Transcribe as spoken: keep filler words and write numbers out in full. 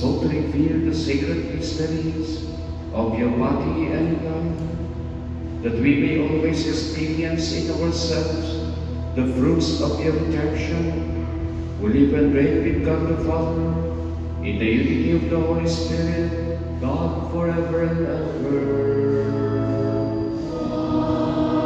so to reveal the sacred mysteries of your body and blood, that we may always experience in ourselves the fruits of your redemption, who live and reign with God the Father, in the unity of the Holy Spirit, God forever and ever.